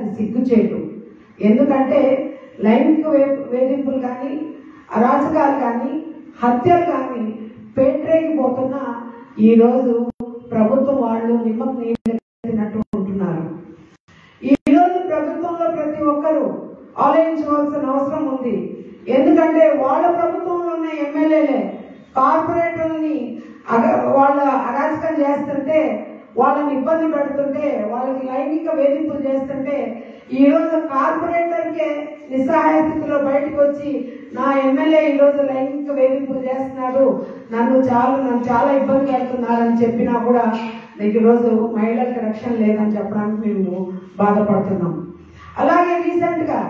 అది సిగ్గుచేటు. ఎందుకంటే లైంగిక వేధింపులు కానీ, అరాచకాలు కానీ, హత్యలు కానీ పేట్రేగిపోతున్న ఈరోజు ప్రభుత్వం వాళ్ళు నిమ్మకు నీళ్ళట్టు ఉంటున్నారు. ఈరోజు ప్రభుత్వంలో ప్రతి ఒక్కరూ ఆలోచించవలసిన అవసరం ఉంది. ఎందుకంటే వాళ్ళ ప్రభుత్వంలో ఉన్న ఎమ్మెల్యేలే కార్పొరేటర్ని వాళ్ళ అరాచకం చేస్తుంటే, వాళ్ళని ఇబ్బంది పెడుతుంటే, వాళ్ళకి లైంగిక వేధింపులు చేస్తుంటే, ఈరోజు కార్పొరేటర్కే నిస్సహాయ స్థితిలో బయటకు వచ్చి నా ఎమ్మెల్యే ఈరోజు లైంగిక వేధింపులు చేస్తున్నాడు, నన్ను చాలా ఇబ్బంది పెడుతున్నారని చెప్పినా కూడా ఈరోజు మహిళలకు రక్షణ లేదని చెప్పడానికి మేము బాధపడుతున్నాం. అలాగే రీసెంట్ గా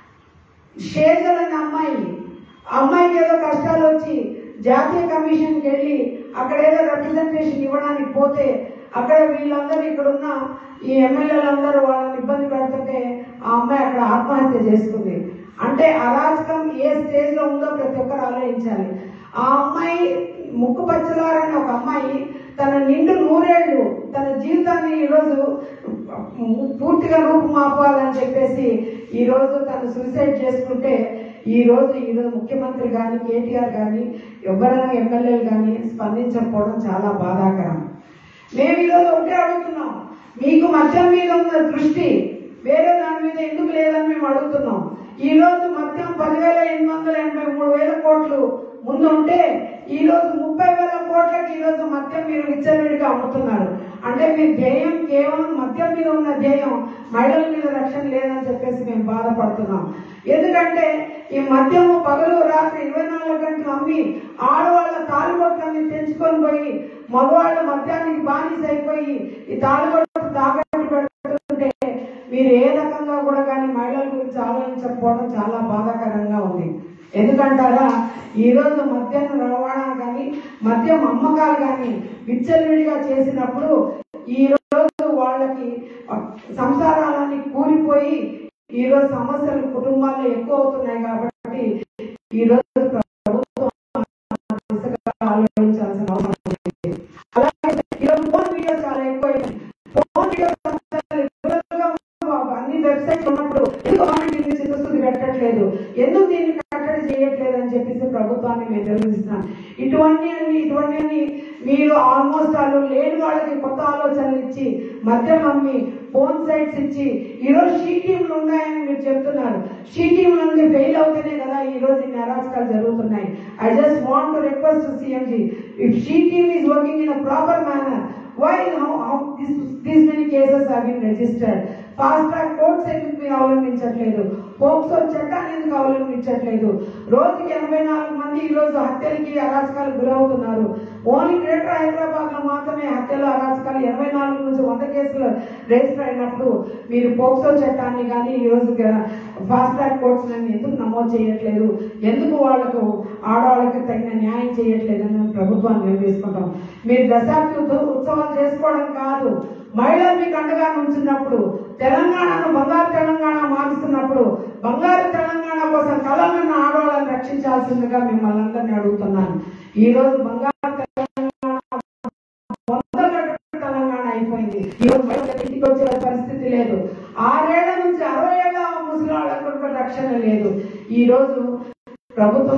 షేజల్ అనే అమ్మాయికి ఏదో కష్టాలు వచ్చి జాతీయ కమిషన్కి వెళ్ళి అక్కడ ఏదో రిప్రజెంటేషన్ ఇవ్వడానికి పోతే అక్కడ వీళ్ళందరూ ఇక్కడున్న ఈ ఎమ్మెల్యేలందరూ వాళ్ళని ఇబ్బంది పెడుతుంటే ఆ అమ్మాయి అక్కడ ఆత్మహత్య చేసుకుంది. అంటే అరాచకం ఏ స్టేజ్ లో ఉందో ప్రతి ఒక్కరు ఆలోచించాలి. ఆ అమ్మాయి ముక్కుపచ్చలారని ఒక అమ్మాయి తన నిండు 100 ఏళ్ళు తన జీవితాన్ని ఈరోజు పూర్తిగా రూపుమాపాలని చెప్పేసి ఈరోజు తను సూసైడ్ చేసుకుంటే ఈరోజు ముఖ్యమంత్రి కానీ, కేటీఆర్ కానీ, ఎవరైనా ఎమ్మెల్యేలు కానీ స్పందించకపోవడం చాలా బాధాకరం. మేము ఈరోజు ఒకటే అడుగుతున్నాం, మీకు మద్యం మీద ఉన్న దృష్టి వేరే దాని మీద ఎందుకు లేదని మేము అడుగుతున్నాం. ఈ రోజు మద్యం 10,883,000 కోట్లు ముందుంటే ఈ రోజు 30,000 కోట్లకి ఈ రోజు మద్యం మీరు విచ్చలవిడిగా అమ్ముతున్నారు. అంటే మీ ధ్యేయం కేవలం మద్యం మీద ఉన్న ధ్యేయం, మహిళల మీద రక్షణ లేదని చెప్పేసి మేము బాధపడుతున్నాం. ఎందుకంటే ఈ మద్యము పగలు రాత్రి 24 గంటలు అమ్మి ఆడవాళ్ల తాలిబొట్లన్నీ తెంచుకొని పోయి మగవాళ్ళ మద్యానికి బానిస అయిపోయి ఈ తాలిబొట్టు తాకట్టు పెడుతుంటే మీరు ఏ రకంగా కూడా కానీ మహిళల గురించి ఆలోచించకపోవడం చాలా బాధాకరంగా ఉంది. ఎందుకంటారా, ఈ రోజు మద్యం రవాణా కానీ, మద్యం అమ్మకాలు కానీ విచ్చలవిడిగా చేసినప్పుడు ఈ రోజు వాళ్ళకి సంసారాలన్నీ కూలిపోయి ఈ రోజు సమస్యలు కుటుంబాల్లో ఎక్కువ అవుతున్నాయి. కాబట్టి ఈ రోజు ప్రభుత్వం ఆలోచించాల్సిన అవసరం ఉంది. అలాగే ఈరోజు ఫోన్ వీడియోస్ చాలా ఎక్కువైంది. ఫోన్ వీడియోస్ అన్ని వెబ్సైట్స్ ఉన్నప్పుడు ఎందుకు చిత్తశుద్ధి పెట్టట్లేదు, ఎందుకు దీన్ని కట్టడి చేయట్లేదు అని చెప్పేసి ప్రభుత్వాన్ని మేము నిర్వహిస్తున్నాం. ఇటువంటి మీరు ఆల్మోస్ట్ వాళ్ళు లేని వాళ్ళకి కొత్త ఆలోచనలు ఇచ్చి మద్యం అమ్మి ఫోన్ సైట్స్ ఇచ్చి ఈరోజు షీ టీంలు ఉన్నాయని మీరు చెప్తున్నారు. షీ టీంలు అన్ని ఫెయిల్ అవుతేనే కదా ఈ రోజు ఇన్ని అరాచకాలు జరుగుతున్నాయి. I just want to request CMG, if she team is working in a proper manner, why how these many cases have been registered? Fast track courts ఎందుకు మీరు అవలంబించట్లేదు? పోక్సో చట్టాన్ని ఎందుకు అవలంబించట్లేదు? రోజుకి 84 మంది ఈ రోజు హత్యలకి అరాచకాలు గురవుతున్నారు. ఓన్లీ గ్రేటర్ హైదరాబాద్ లో మాత్రమే హత్యలు అరాచకాలు 84 నుంచి 100 కేసులు రిజిస్టర్ అయినప్పుడు మీరు పోక్సో చట్టాన్ని కానీ ఈ రోజు ఫాస్ట్ ట్రాక్ కోర్ట్స్ ఎందుకు నమోదు చేయట్లేదు? ఎందుకు వాళ్లకు ఆడవాళ్ళకి తగిన న్యాయం చేయట్లేదు అని ప్రభుత్వాన్ని నిర్వహిస్తుంటాం. మీరు దశాబ్ది ఉత్సవాలు చేసుకోవడం కాదు, మహిళలు మీకు అండగా నుంచున్నప్పుడు, తెలంగాణను బంగారు తెలంగాణ మారుస్తున్నప్పుడు బంగారు తెలంగాణ కోసం కలలున్న ఆడవాళ్ళని రక్షించాల్సిందిగా మిమ్మల్ని అందరినీ అడుగుతున్నాను. ఈ రోజు బంగారు తెలంగాణ అయిపోయింది. ఈ రోజు ఇంటికి వచ్చే పరిస్థితి లేదు. 6 ఏళ్ల నుంచి 60 ఏళ్ల ముసలి వాళ్ళకు రక్షణ లేదు. ఈ రోజు ప్రభుత్వం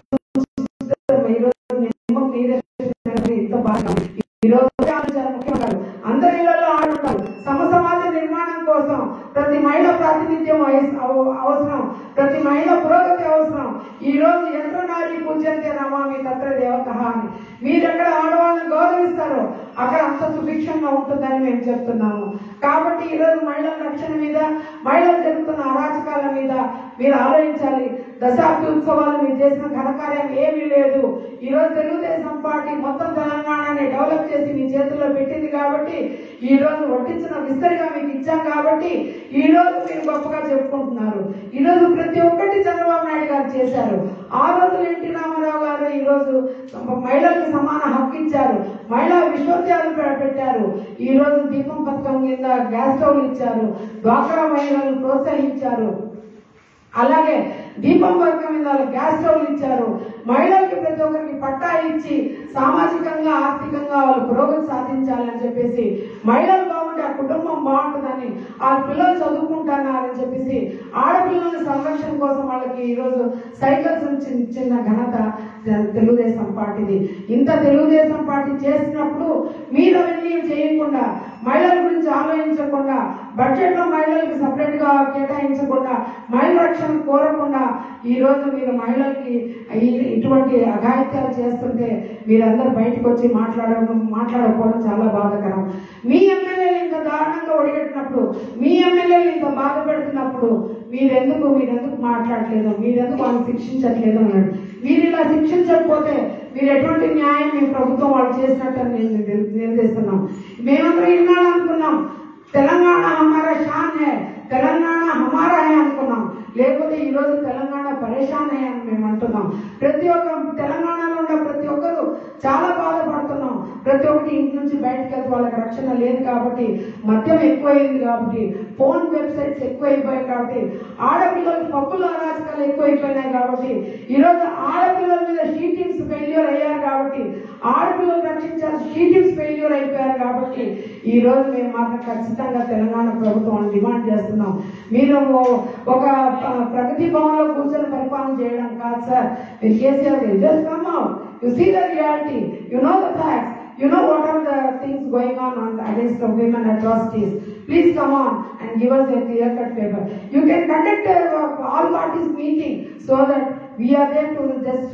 ఇంత బాగా ఈ రోజు చాలా ముఖ్యమైన అందరి ఇళ్లలో ఆడుంటారు. సమాజ నిర్మాణం కోసం ప్రతి మహిళ ప్రాతినిధ్యం అవసరం, ప్రతి మహిళ పురోగతి అవసరం. ఈ రోజు ఎంత నారీ పూజ్యంతే నమామి తత్ర దేవతః అని మీరు ఎక్కడ ఆడవాళ్ళని గౌరవిస్తారో అక్కడ అంత సుభిక్షంగా ఉంటుందని మేము చెప్తున్నాము. కాబట్టి ఈ రోజు మహిళల రక్షణ మీద, మహిళలు జరుగుతున్న అరాచకాల మీద మీరు ఆలోచించాలి. దశాబ్ది ఉత్సవాలు మీరు చేసిన ఘనకార్యం ఏమీ లేదు. ఈ రోజు తెలుగుదేశం పార్టీ మొత్తం తెలంగాణని డెవలప్ చేసి మీ చేతుల్లో పెట్టింది కాబట్టి, ఈ రోజు వడ్డించిన విస్తరిగా మీకు ఇచ్చాం కాబట్టి ఈ రోజు మీరు గొప్పగా చెప్పుకుంటున్నారు. ఈ రోజు ప్రతి ఒక్కటి చంద్రబాబు నాయుడు గారు చేశారు. ఆ రోజు ఎన్టీ రామారావు గారు ఈ రోజు మహిళలకు సమాన హక్కు ఇచ్చారు, మహిళా విశ్వవిద్యాలయాలు పెట్టారు. ఈ రోజు దీపం పథకం కింద గ్యాస్ స్టవ్లు ఇచ్చారు, డ్వాక్రా మహిళలను ప్రోత్సహించారు. అలాగే దీపం పథకం మీద గ్యాస్ స్టవ్లు ఇచ్చారు. మహిళలకి ప్రతి ఒక్కరికి పట్టా ఇచ్చి సామాజికంగా ఆర్థికంగా వాళ్ళు పురోగతి సాధించాలని చెప్పేసి మహిళలు బాగుంటే ఉంటే ఆ కుటుంబం బాగుంటుందని, ఆ పిల్లలు చదువుకుంటున్నారని చెప్పేసి ఆడపిల్లల సంరక్షణ కోసం వాళ్ళకి ఈరోజు సైకిల్స్ చిన్న ఘనత తెలుగుదేశం పార్టీది. ఇంత తెలుగుదేశం పార్టీ చేసినప్పుడు మీరు అవన్నీ చేయకుండా, మహిళల గురించి ఆలోచించకుండా, బడ్జెట్ లో మహిళలకు సపరేట్ గా కేటాయించకుండా, మహిళల రక్షణ కోరకుండా ఈ రోజు మీరు మహిళలకి ఇటువంటి అఘాయిత్యాలు చేస్తుంటే మీరందరూ బయటకు వచ్చి మాట్లాడకపోవడం చాలా బాధాకరం. మీ ఎమ్మెల్యేలు ఇంత దారుణంగా ఒడిగట్టినప్పుడు, మీ ఎమ్మెల్యేలు ఇంత బాధ పెడుతున్నప్పుడు మీరెందుకు మాట్లాడలేదు, మీరెందుకు వాళ్ళని శిక్షించట్లేదు అన్నాడు. మీరు ఇలా శిక్షించకపోతే మీరు ఎటువంటి న్యాయం మీ ప్రభుత్వం వాళ్ళు చేసినట్టు నేను నిర్దేశిస్తున్నాం. మేమందరం ఇన్నాళ్ళు అనుకున్నాం తెలంగాణ హమారా షాన్ హై, తెలంగాణ హమారా హై అనుకున్నాం. లేకపోతే ఈ రోజు తెలంగాణ పరేషాన్ హై అని మేము అంటున్నాం. ప్రతి ఒక్క తెలంగాణలో ఉన్న ప్రతి ఒక్కరు చాలా బాధపడుతున్నాం. ప్రతి ఒక్కటి ఇంటి నుంచి బయటకు వెళ్తే వాళ్ళకి రక్షణ లేదు కాబట్టి, మద్యం ఎక్కువైంది కాబట్టి, ఫోన్ వెబ్సైట్స్ ఎక్కువైపోయాయి కాబట్టి, ఆడపిల్లలు పప్పుల అరాచకాలు ఎక్కువైపోయినాయి కాబట్టి, ఈరోజు ఆడపిల్లల మీద షీటింగ్స్ ఫెయిల్యూర్ అయ్యారు కాబట్టి, ఆడపిల్లలు రక్షించాల్సి షీటింగ్స్ ఫెయిల్యూర్ అయిపోయారు కాబట్టి ఈ రోజు మేము మాత్రం ఖచ్చితంగా తెలంగాణ ప్రభుత్వం డిమాండ్ చేస్తున్నాం. మీరు ఒక ప్రగతి భవన్ లో కూర్చొని పరిపాలన చేయడం కాదు సార్. మీరు KCR just come out, you see the reality, you know the facts, you know what are the things going on against the women atrocities. Please come on and give us a clear cut paper. You can conduct all parties meeting so that we are there to just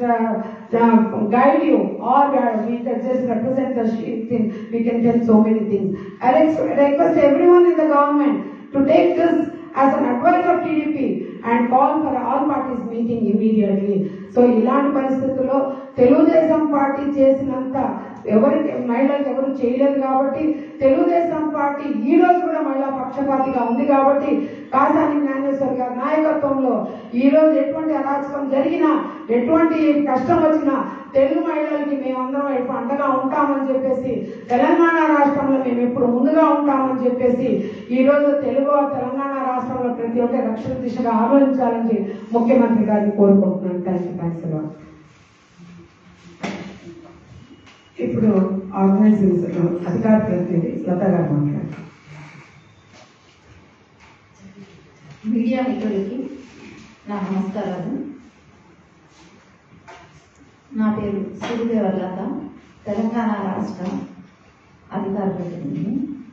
guide you, or we can just represent the thing. We can tell so many things. I request everyone in the government to take this as an advice of TDP and call for all parties meeting immediately. So ఇలాంటి పరిస్థితుల్లో Telugu Desam party చేసినంత మహిళలకు ఎవరు చేయలేదు కాబట్టి, Telugu Desam party ఈ రోజు కూడా మహిళా పక్షపాతిగా ఉంది కాబట్టి, కాసాని జ్ఞానేశ్వర్ గారి నాయకత్వంలో ఈ రోజు ఎటువంటి అరాచకం జరిగినా, ఎటువంటి కష్టం వచ్చినా తెలుగు మహిళలకి మేమందరం అండగా ఉంటామని చెప్పేసి, తెలంగాణ రాష్ట్రంలో మేము ఎప్పుడు ముందుగా ఉంటామని చెప్పేసి ఈ రోజు తెలంగాణ రాష్ట్రంలో ప్రతి ఒక్క రక్షణ దిశగా ఆలోచించాలని ముఖ్యమంత్రి గారిని కోరుకుంటున్నాను. Thanks a lot. ఇప్పుడు ఆర్గనైజింగ్ అధికార ప్రతినిధి లతా గారు మాట్లాడారు. మీడియా మిత్రులకి నా నమస్కారాలు. నా పేరు సూర్యదేవ లత, తెలంగాణ రాష్ట్ర అధికార ప్రతినిధి.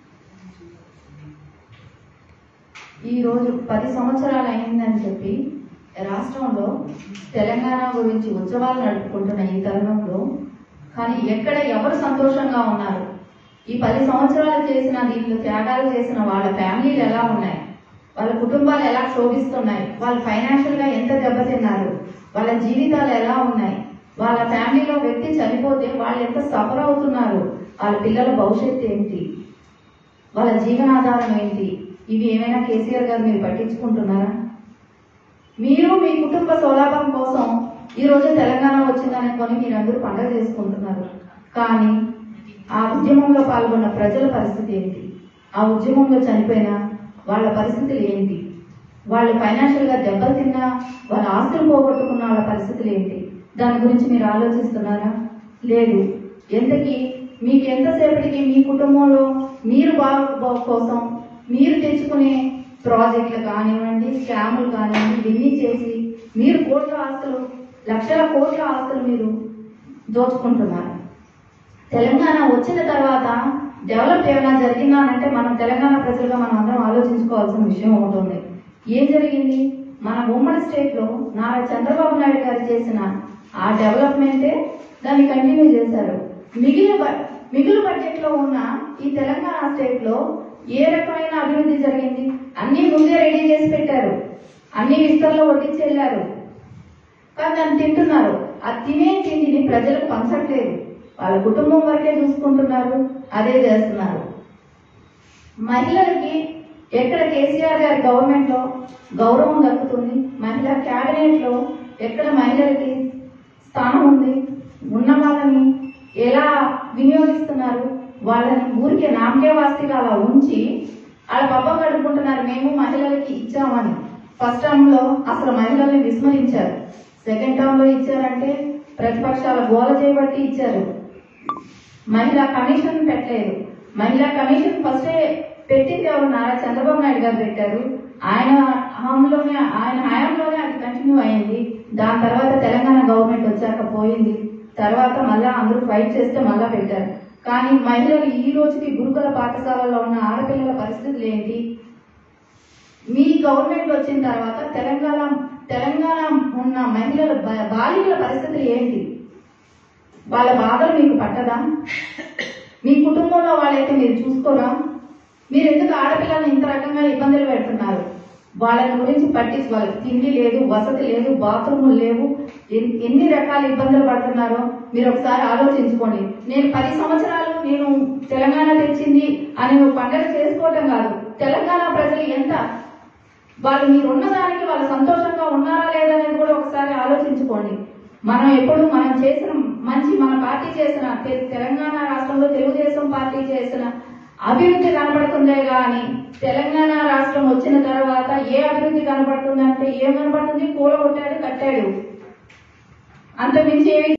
ఈరోజు 10 సంవత్సరాలు అయిందని చెప్పి రాష్ట్రంలో తెలంగాణ గురించి ఉత్సవాలు నడుపుకుంటున్న ఈ తరుణంలో కానీ ఎక్కడ ఎవరు సంతోషంగా ఉన్నారు? ఈ 10 సంవత్సరాలు చేసిన దీంట్లో త్యాగాలు చేసిన వాళ్ళ ఫ్యామిలీలు ఎలా ఉన్నాయి? వాళ్ళ కుటుంబాలు ఎలా శోభిస్తున్నాయి? వాళ్ళు ఫైనాన్షియల్ గా ఎంత దెబ్బతిన్నారు? వాళ్ళ జీవితాలు ఎలా ఉన్నాయి? వాళ్ళ ఫ్యామిలీలో వ్యక్తి చనిపోతే వాళ్ళు ఎంత సఫర్ అవుతున్నారు? వాళ్ళ పిల్లల భవిష్యత్తు ఏంటి? వాళ్ళ జీవనాధారం ఏంటి? ఇవి ఏమైనా కేసీఆర్ గారు మీరు పట్టించుకుంటున్నారా? మీరు మీ కుటుంబ సౌలభ్యం కోసం ఈ రోజు తెలంగాణ వచ్చిందనుకొని మీరందరూ పండుగ చేసుకుంటున్నారు. కానీ ఆ ఉద్యమంలో పాల్గొన్న ప్రజల పరిస్థితి ఏంటి? ఆ ఉద్యమంలో చనిపోయిన వాళ్ళ పరిస్థితులు ఏంటి? వాళ్ళు ఫైనాన్షియల్ గా దెబ్బలు తిన్నా, వాళ్ళ ఆస్తులు పోగొట్టుకున్న వాళ్ళ పరిస్థితులు ఏంటి? దాని గురించి మీరు ఆలోచిస్తున్నారా? లేదు. ఎంతకీ మీకు ఎంతసేపటికి మీ కుటుంబంలో మీరు బాగు కోసం మీరు తెచ్చుకునే ప్రాజెక్టులు కానివ్వండి, స్కాములు కానివ్వండి, ఇవన్నీ చేసి మీరు కోట్ల ఆస్తులు, లక్షల కోట్ల ఆస్తులు మీరు దోచుకుంటున్నారు. తెలంగాణ వచ్చిన తర్వాత డెవలప్ ఏమైనా జరిగిందా అంటే మనం తెలంగాణ ప్రజలుగా మనం అందరం ఆలోచించుకోవాల్సిన విషయం ఉంటుంది. ఏం జరిగింది? మన ఉమ్మడి స్టేట్ లో నారా చంద్రబాబు నాయుడు గారు చేసిన ఆ డెవలప్మెంటే దాన్ని కంటిన్యూ చేశారు. మిగులు బడ్జెట్ లో ఉన్న ఈ తెలంగాణ స్టేట్ లో ఏ రకమైన అభివృద్ధి జరిగింది? అన్ని ముందే రెడీ చేసి పెట్టారు, అన్ని విస్తరలో వడ్డించి వెళ్ళారు, కానీ దాన్ని తింటున్నారు. ఆ తినే తిండిని ప్రజలకు పంచట్లేదు, వాళ్ళ కుటుంబం వరకే చూసుకుంటున్నారు, అదే చేస్తున్నారు. మహిళలకి ఎక్కడ కేసీఆర్ గారి గవర్నమెంట్ లో గౌరవం దక్కుతుంది? మహిళా క్యాబినెట్ లో ఎక్కడ మహిళలకి స్థానం ఉంది? ఉన్న వాళ్ళని ఎలా వినియోగిస్తున్నారు? వాళ్ళని ఊరికే నామకే వాస్తిగా అలా ఉంచి వాళ్ళ పబ్బం గడుపుకుంటున్నారు. మేము మహిళలకి ఇచ్చామని. ఫస్ట్ టర్మ్ లో అసలు మహిళల్ని విస్మరించారు. సెకండ్ టర్మ్ లో ఇచ్చారంటే ప్రతిపక్షాల గోల చేయబట్టి ఇచ్చారు. మహిళా కమిషన్ పెట్టలేదు. మహిళా కమిషన్ ఫస్టే పెట్టింది ఎవరు? నారా చంద్రబాబు నాయుడు గారు పెట్టారు. ఆయన హయాంలోనే అది కంటిన్యూ అయింది. దాని తర్వాత తెలంగాణ గవర్నమెంట్ వచ్చాక పోయింది. తర్వాత మళ్ళా అందరూ ఫైట్ చేస్తే మళ్ళా పెట్టారు. కానీ మహిళలు ఈ రోజుకి గురుకుల పాఠశాలలో ఉన్న ఆడపిల్లల పరిస్థితులు ఏంటి? మీ గవర్నమెంట్ వచ్చిన తర్వాత తెలంగాణ ఉన్న మహిళల బాలికల పరిస్థితులు ఏంటి? వాళ్ళ బాధలు మీకు పట్టదా? మీ కుటుంబంలో వాళ్ళైతే మీరు చూసుకోరా? మీరు ఎందుకు ఆడపిల్లలను ఇంత రకంగా ఇబ్బందులు పెడుతున్నారు? వాళ్ళని గురించి పట్టించుకోవాలి. తిండి లేదు, వసతి లేదు, బాత్రూములు లేవు, ఎన్ని రకాల ఇబ్బందులు పడుతున్నారో మీరు ఒకసారి ఆలోచించుకోండి. నేను 10 సంవత్సరాలు నేను తెలంగాణ తెచ్చింది అని పండుగ చేసుకోవటం కాదు. తెలంగాణ ప్రజలు ఎంత వాళ్ళు మీరున్న దానికి వాళ్ళు సంతోషంగా ఉన్నారా లేదనేది కూడా ఒకసారి ఆలోచించుకోండి. మనం ఎప్పుడు మనం చేసిన మంచి, మన పార్టీ చేసిన తెలంగాణ రాష్ట్రంలో తెలుగుదేశం పార్టీ చేసిన అభివృద్ధి కనబడుతుందే గాని తెలంగాణ రాష్ట్రం వచ్చిన తర్వాత ఏ అభివృద్ధి కనబడుతుందంటే ఏం కనబడుతుంది? కూలగొట్టాడు, కట్టాడు, అంతమించి ఏమి